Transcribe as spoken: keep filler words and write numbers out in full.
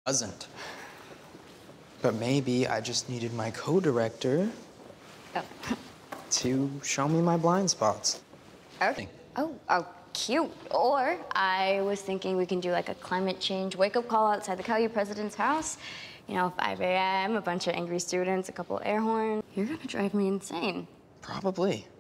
Doesn't. But maybe I just needed my co-director Oh. to show me my blind spots. Okay. Oh, oh, cute. Or I was thinking we can do like a climate change wake-up call outside the Caillou president's house. You know, five A M, a bunch of angry students, a couple air horns. You're gonna drive me insane. Probably.